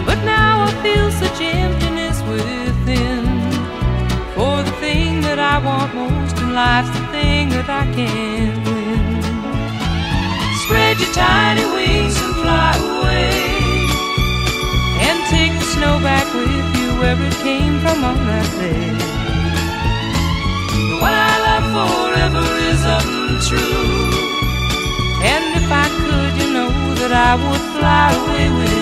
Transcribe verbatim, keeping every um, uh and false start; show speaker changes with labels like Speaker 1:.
Speaker 1: But now I feel such emptiness within, for the thing that I want most in life's the thing that I can't win. Spread your tiny wings and fly away, and take the snow back with you where it came from on that day. What I love forever is untrue, and if I could, you know that I would fly away with